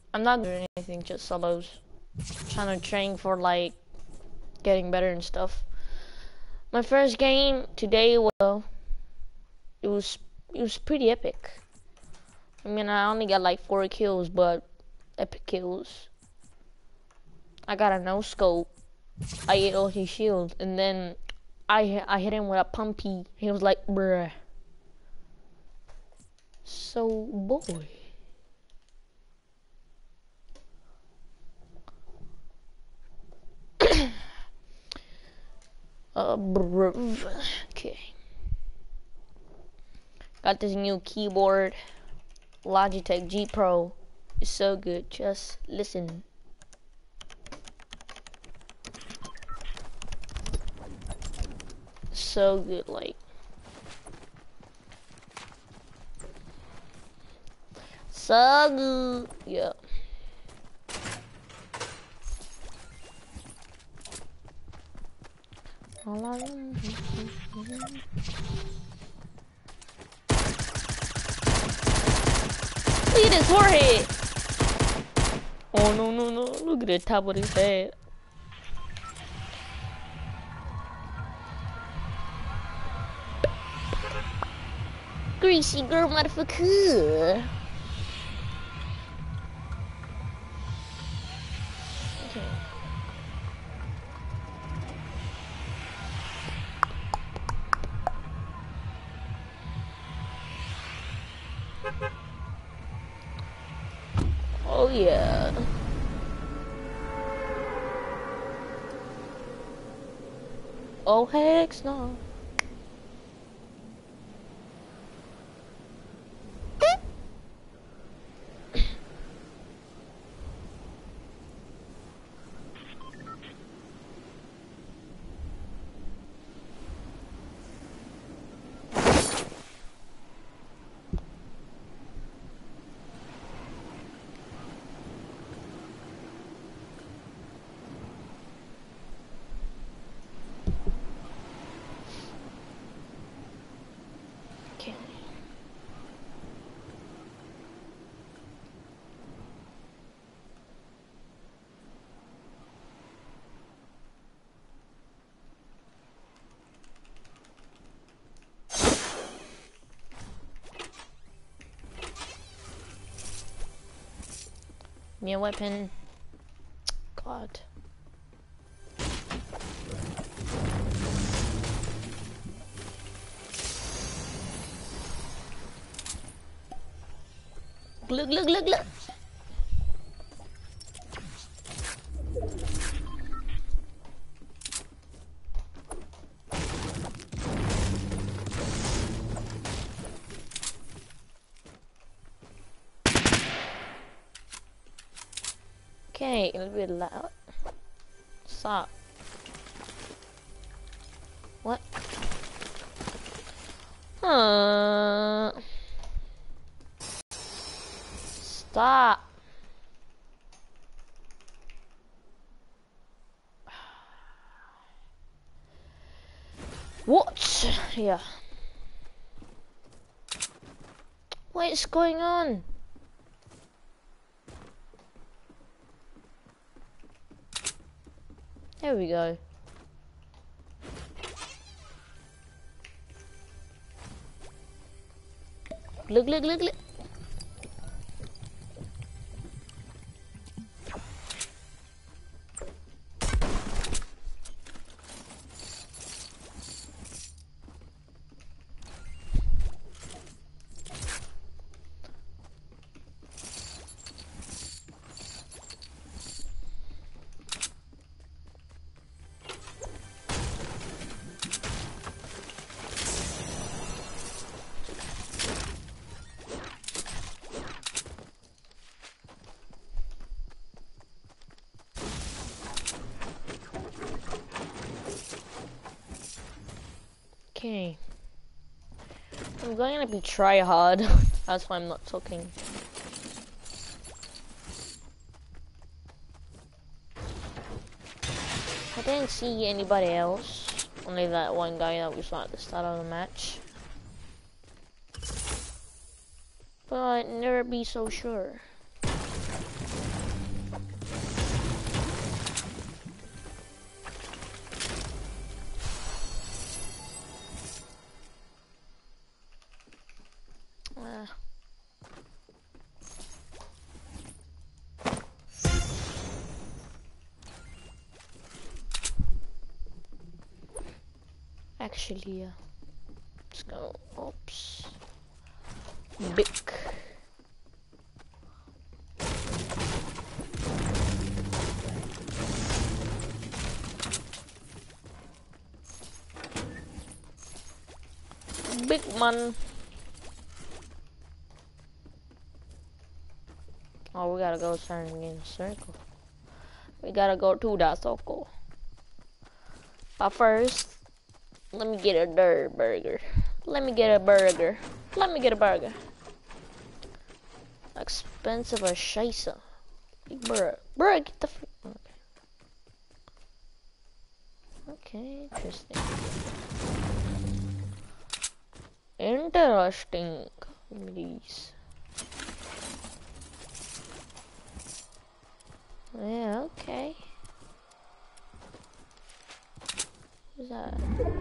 I'm not doing anything, just solos. Trying to train for like getting better and stuff. My first game today, well, it was pretty epic. I mean, I only got like 4 kills, but epic kills. I got a no scope. I ate all his shield, and then I hit him with a pumpy. He was like, bruh. So boy. Okay. Got this new keyboard, Logitech G Pro. It's so good. Just listen. So good, like. So good. Yeah. Look at his forehead. Oh no no no! Look at the top of his head. Greasy girl, motherfucker. Okay. Oh yeah. Oh heck no. Okay. Me a weapon. God. Look, look, look, look. Okay, a little bit loud. Stop. What? Stop. What? Yeah. What is going on? There we go. Look, look, look, look. Okay. I'm going to be try hard. That's why I'm not talking. I didn't see anybody else. Only that one guy that we saw at the start of the match. But never be so sure. actually, let's go. Oops. Big. Big man. Oh, we gotta go turn in a circle. We gotta go to that circle. But first, let me get a dirt burger. Let me get a burger. Let me get a burger. Expensive as scheisse. Bruh, get the okay, interesting. Interesting. Please. Yeah, okay. What's that?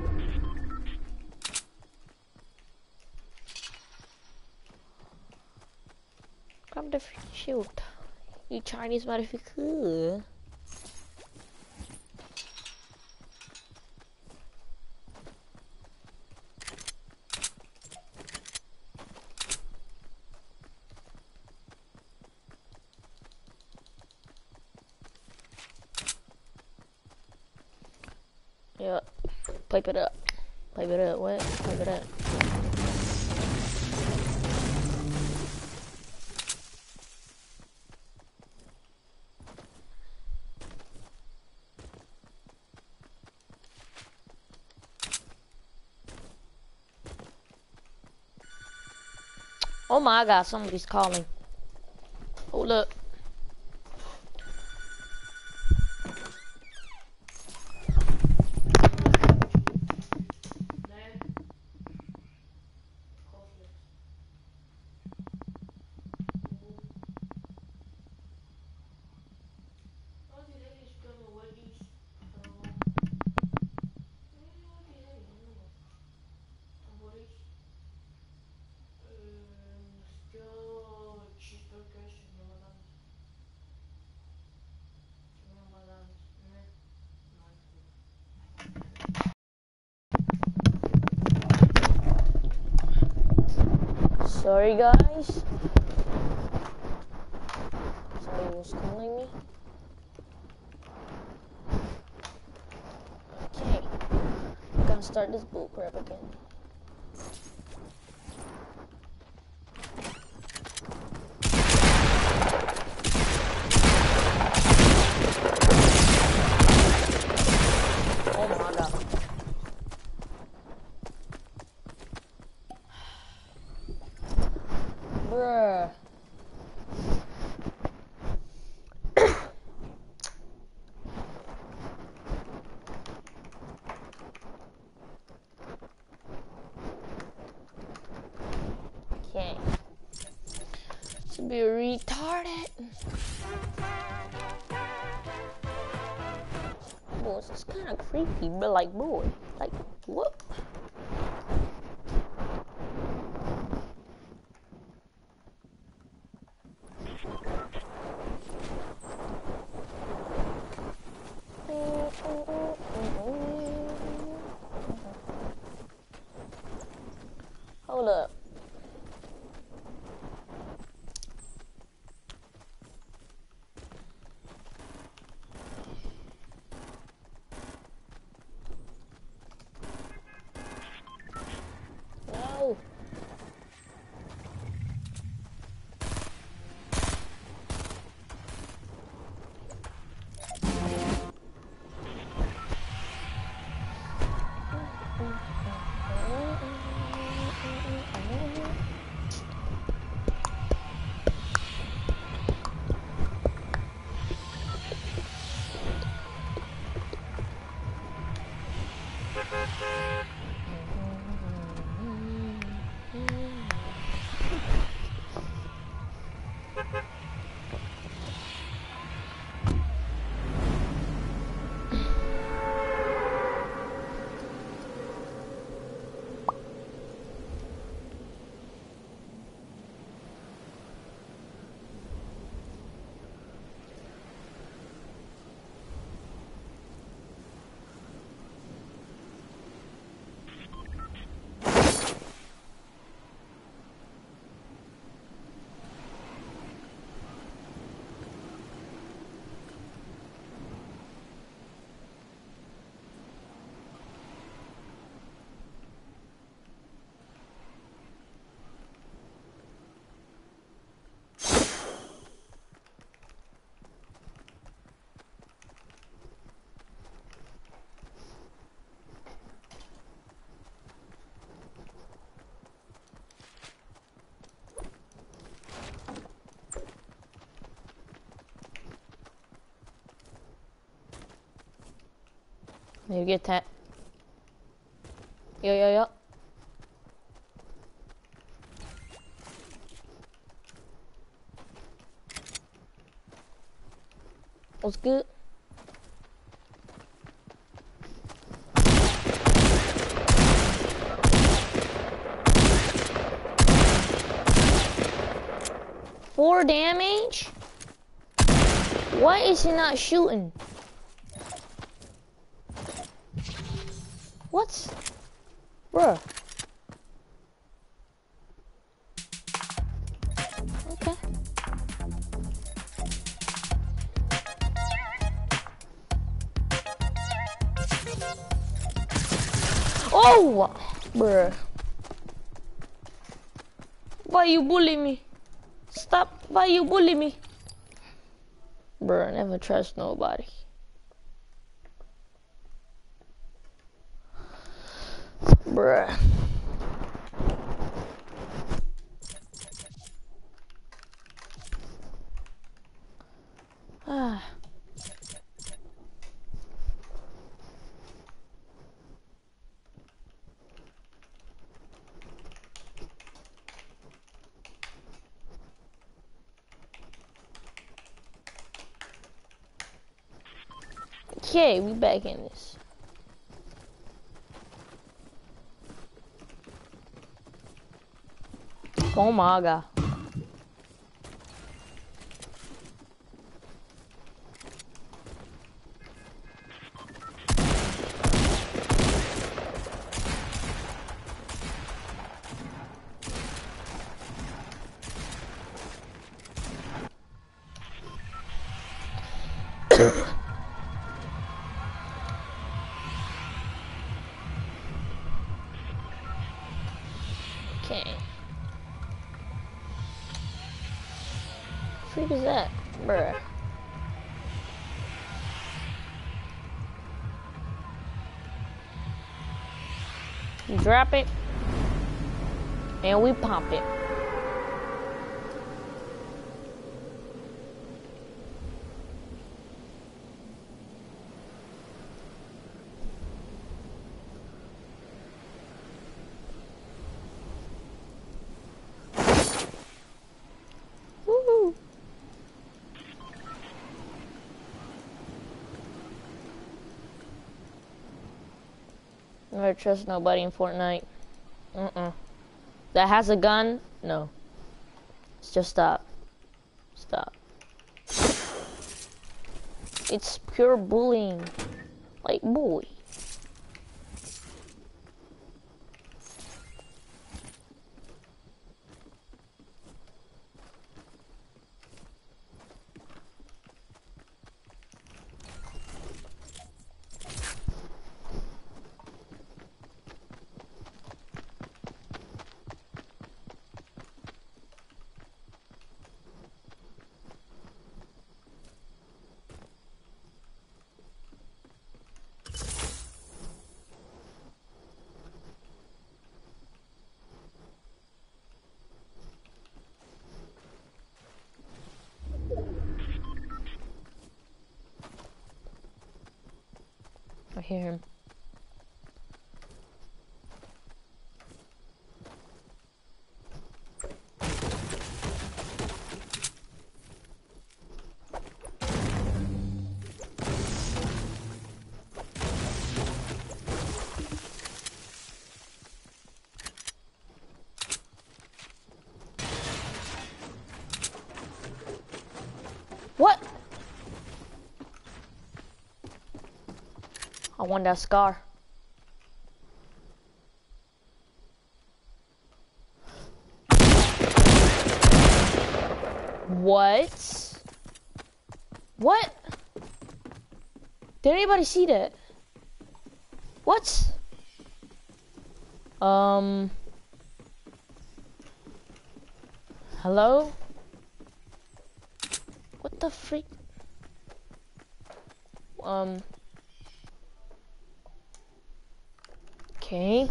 Grab the shoot. You Chinese motherfucker. Yeah, pipe it up. Pipe it up, what? Pipe it up. Oh my god, somebody's calling. Hold up. Sorry guys. Somebody was calling me. Okay. I'm gonna start this bull crap again. Oh my god. Bruh. Okay. To be retarded. Boy, it's kind of creepy, but like, boy, like, what? Hold up. You get that. Yo. What's good? Four damage? Why is he not shooting? What? Bruh. Okay. Oh! Bruh. Why you bully me? Stop. Why you bully me? Bruh, never trust nobody. Bruh. Ah. Okay, we back in this. Oh my god. Okay. What is that? Bruh. Drop it. And we pump it. Woo! Never trust nobody in Fortnite. That has a gun? No. Just stop. Stop. It's pure bullying. Like, bully. I hear him. What? I want that scar. What? What? Did anybody see that? What? Hello? What the freak? Okay.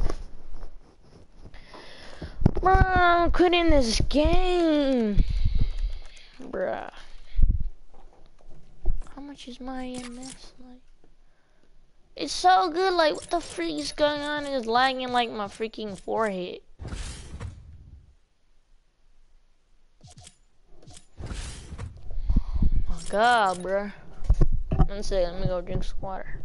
Bruh, quit in this game. Bruh. How much is my EMS like? It's so good, like, what the freak is going on? It's lagging like my freaking forehead. Oh god, bruh. 1 second, let me go drink some water.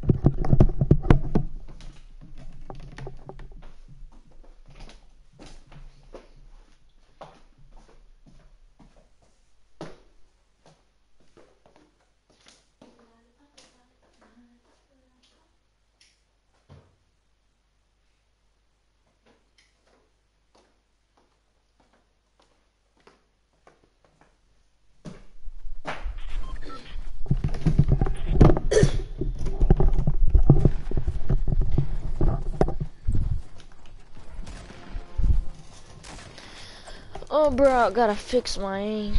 Oh, bro, I gotta fix my aim.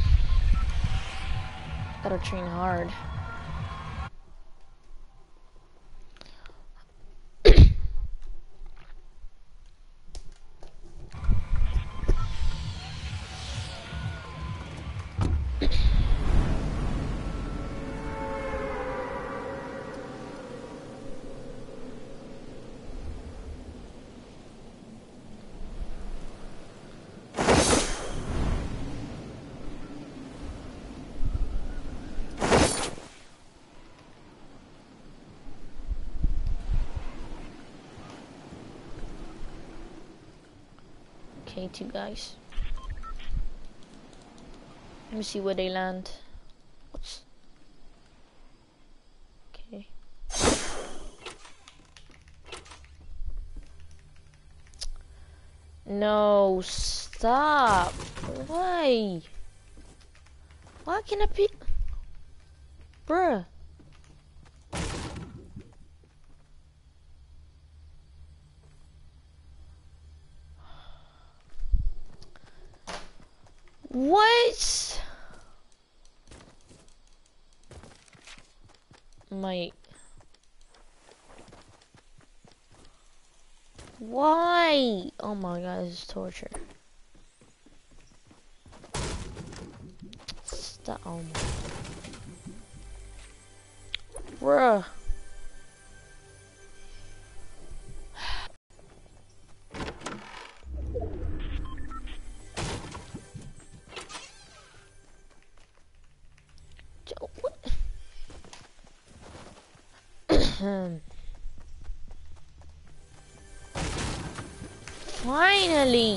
Gotta train hard. Okay, 2 guys. Let me see where they land. What's... Okay. No, stop. Why? Why can't I pick? Bruh. What? Mate. Why? Oh my god, this is torture. Stop. Oh my. Bruh. Finally.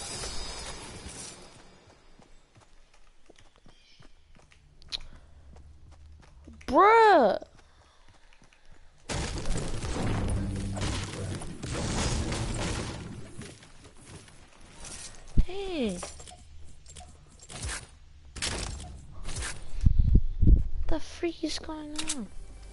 Bruh. Hey. The freak is going on?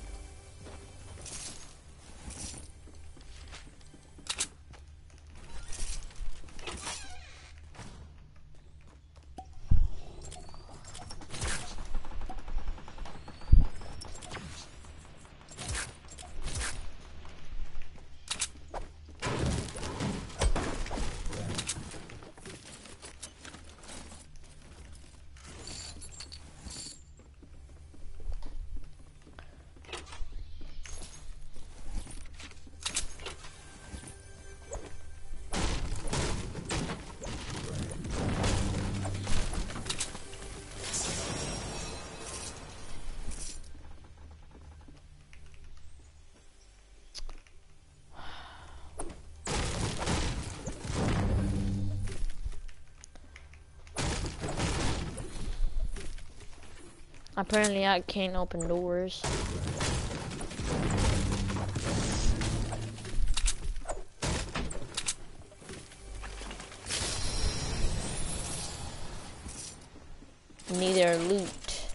Apparently I can't open doors. Neither loot.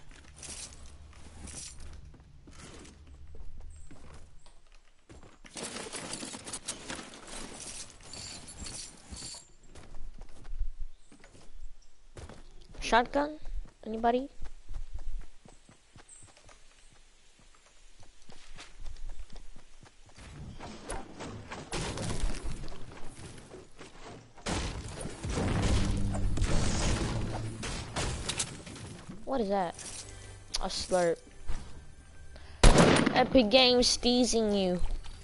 Shotgun? Anybody? What is that? A slurp. Epic Games teasing you.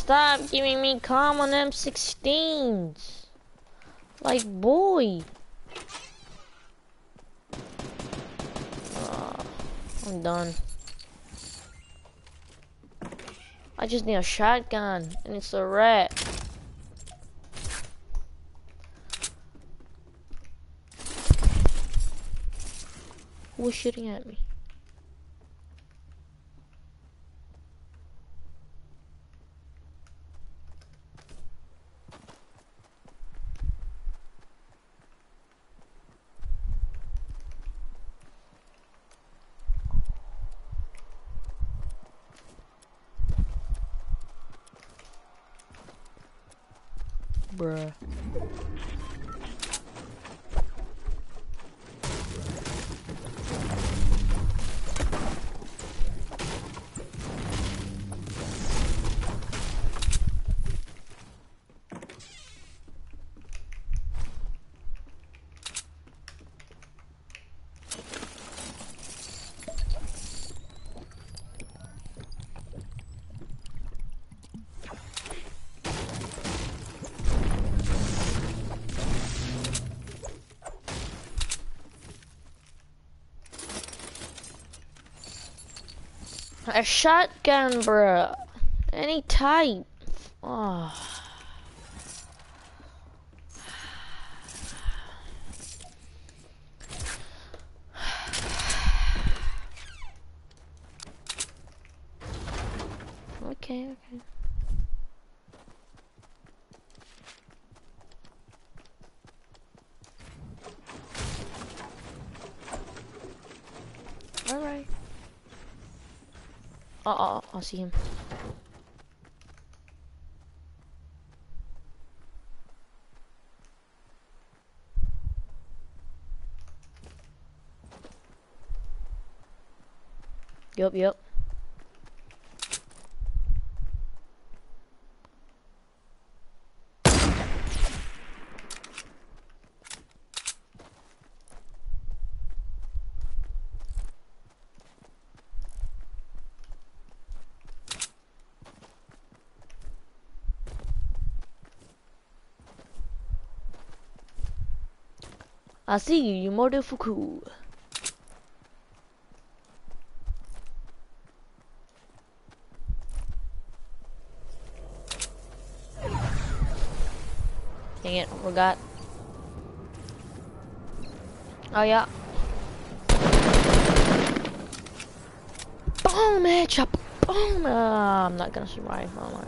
Stop giving me common M16s. Like, boy. I'm done. I just need a shotgun, and it's a rat. Who was shooting at me? Bruh. A shotgun, bruh. Any type. Oh. Okay, okay. Alright. I'll see him. Yup. I see you, you motherfucker. Dang it, forgot. Oh yeah. Boom, headshot. Boom. I'm not gonna survive, am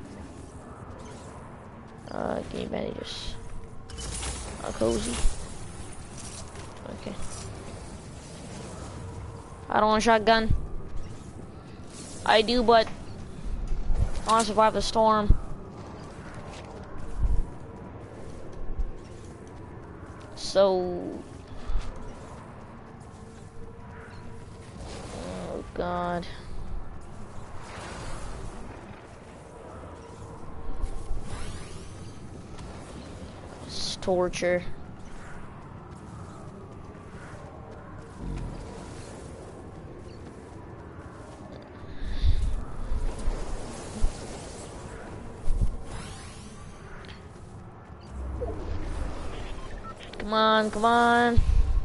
I? Give me bandages. Cozy. Okay. I don't want a shotgun. I do, but I want to survive the storm. So... Oh, God. It's torture. Come on, come on.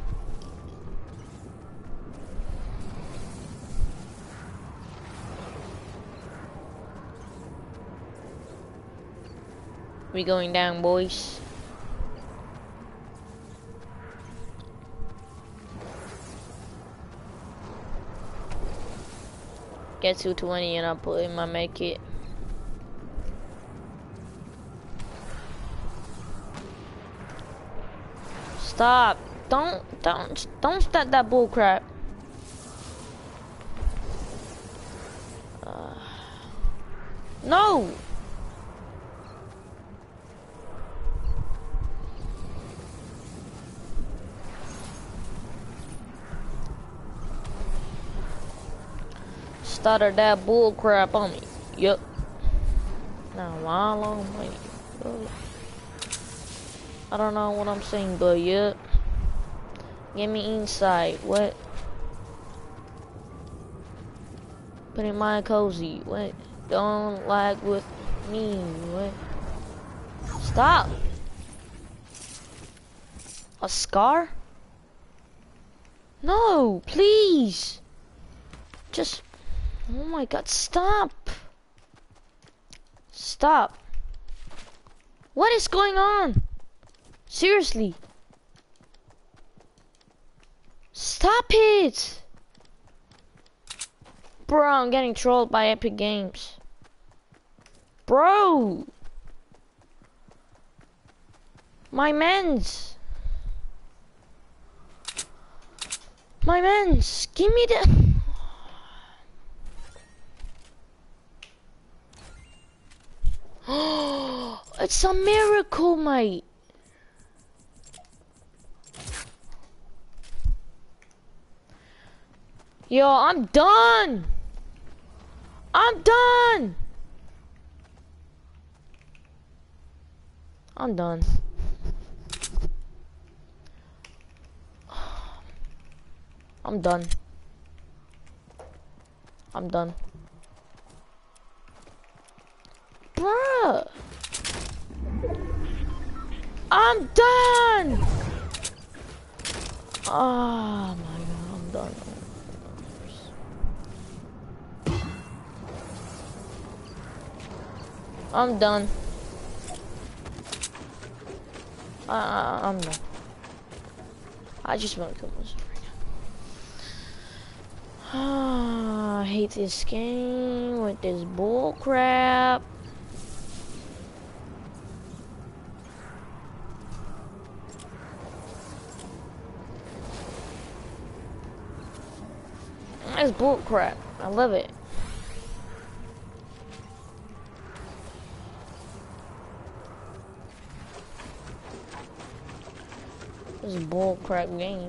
We going down, boys. Get 220 and I'll put in my med kit. Stop! Don't start that bull crap. No! Started that bull crap on me. Yup. Now, how long? Wait. I don't know what I'm saying, but yup. Get me inside. What? Put in my cozy. What? Don't lag with Me, what? Stop! A scar? No, please! Just... Oh my god, stop! Stop. What is going on? Seriously. Stop it! Bro, I'm getting trolled by Epic Games. Bro! My mans! My mans! Give me the... Oh, it's a miracle, mate. Yo, I'm done. I'm done. I'm done. I'm done. I'm done. Bruh. I'm done. Oh my god, I'm done. I'm done. I'm done. I just want to kill myself right now. I hate this game with this bull crap. It's bull crap. I love it. This is a bull crap game.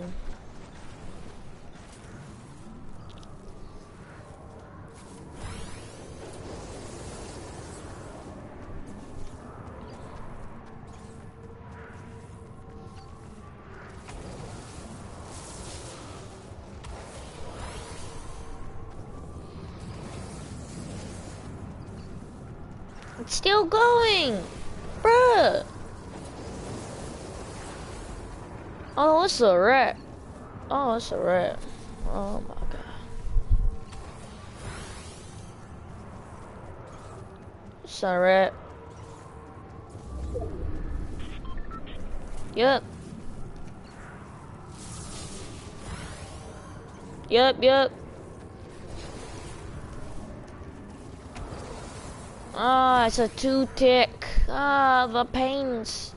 It's still going, bruh. Oh, it's a rat. Oh, it's a rat. Oh my god. It's a rat. Yep. Yep. Ah, it's a two-tick. Ah, the pains.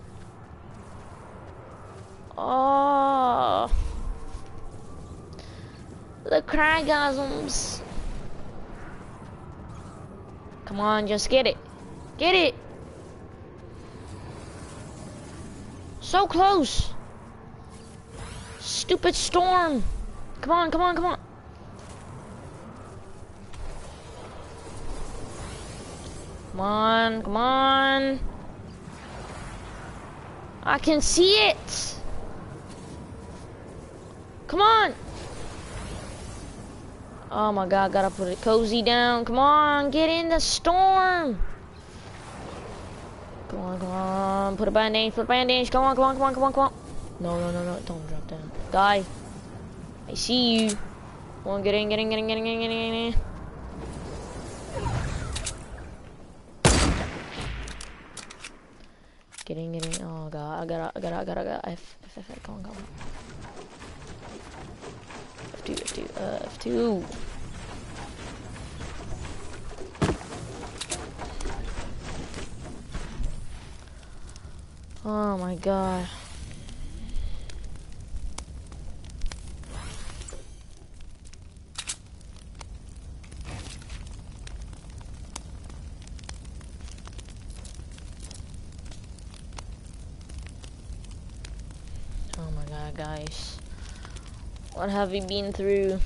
Oh, the crygasms. Come on, just get it. Get it. So close. Stupid storm. Come on. Come on. I can see it. Come on. Oh my god, gotta put it cozy down. Come on, get in the storm. Come on. Put a bandage, Come on. No, don't drop down. Guy, I see you. Come on, get in. Get in. Oh god, I gotta. F. Come on. F2. Oh my god. Oh my god, guys. What have we been through?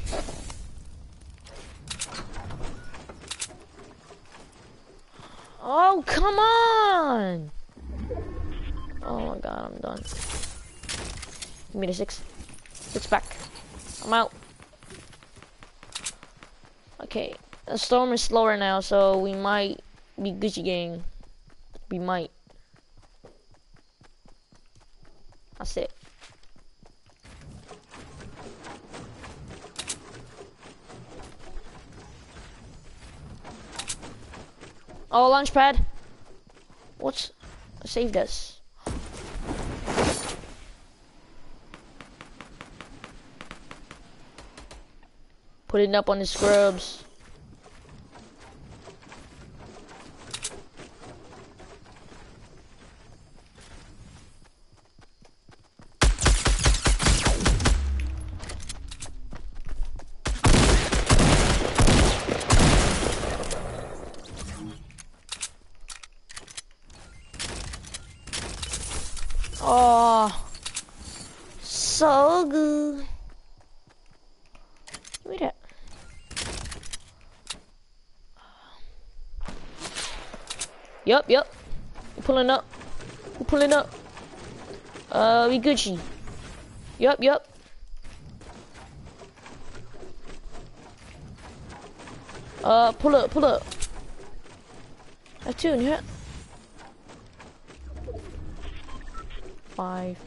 Oh, come on! Oh my god, I'm done. Give me the 6. 6 back. I'm out. Okay, the storm is slower now, so we might Be Gucci gang. We might. That's it. Oh, launch pad. What's saved us? Putting up on the scrubs. Oh, so good. Give me that. Yup. We're pulling up. We Gucci. Yup. Pull up. I have two in here. 5.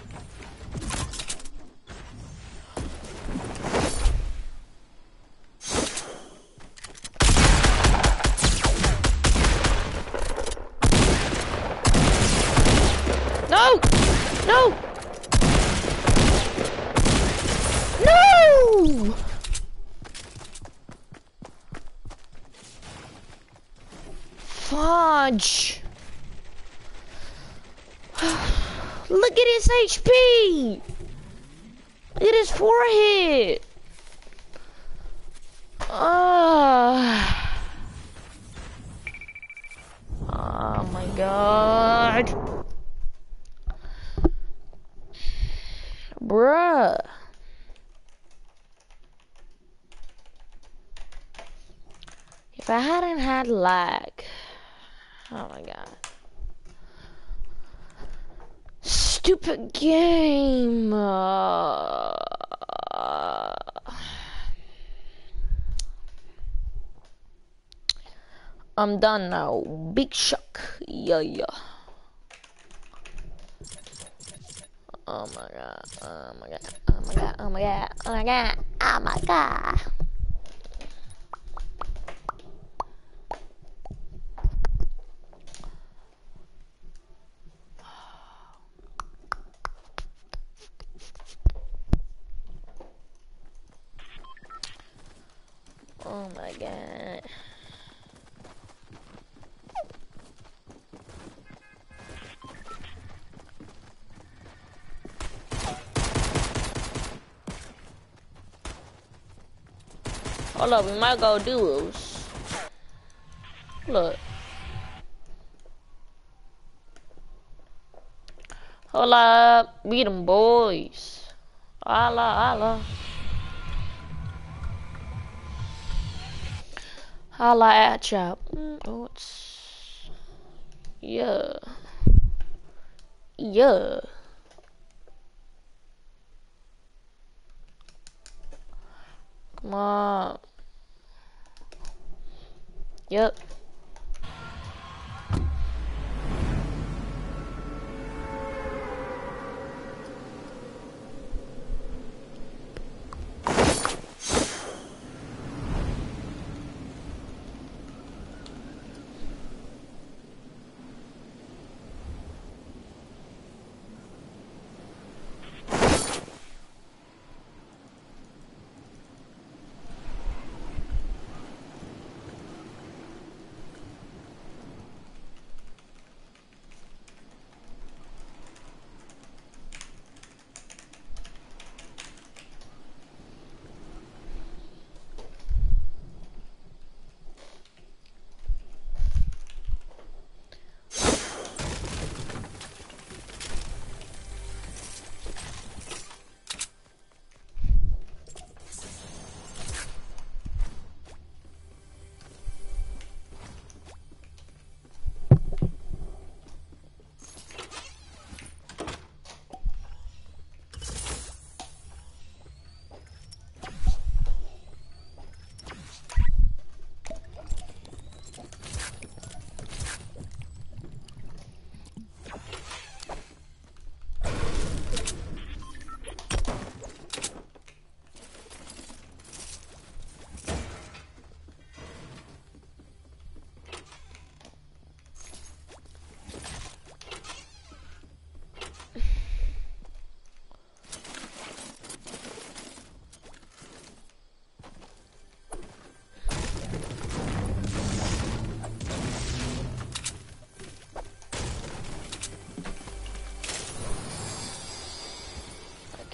No! Fudge! Look at his HP! Look at his forehead! Oh my god! Bruh! If I hadn't had lag, oh my god. Stupid game. I'm done now. Big shock. Yeah. Oh my god. Oh my god. Hold up, we might go duos. Look. Hold up, beat them boys. Holla. Holla at ya. Oh, it's... Yeah. Come on. Yep.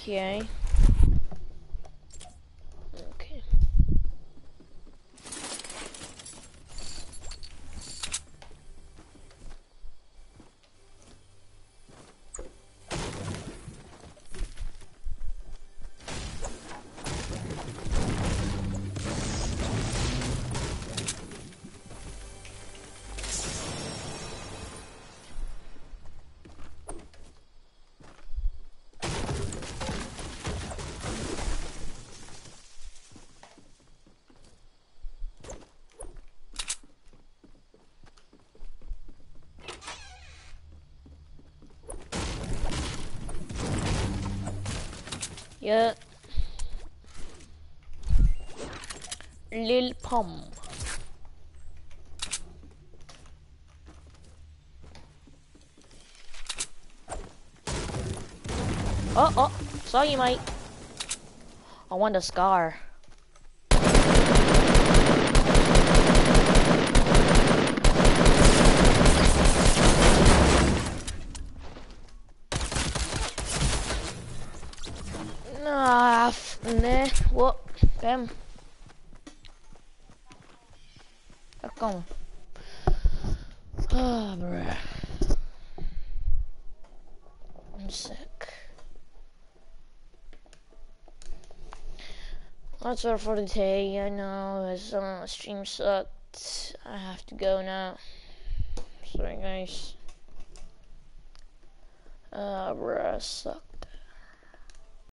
Okay. Okay. Yeah. Lil Pum. Oh, saw you, mate. I want a scar. Ah, nah. What? Damn. Come. Ah, bruh. I'm sick. That's all for today. I know this stream sucked. I have to go now. Sorry, guys. Bruh, suck.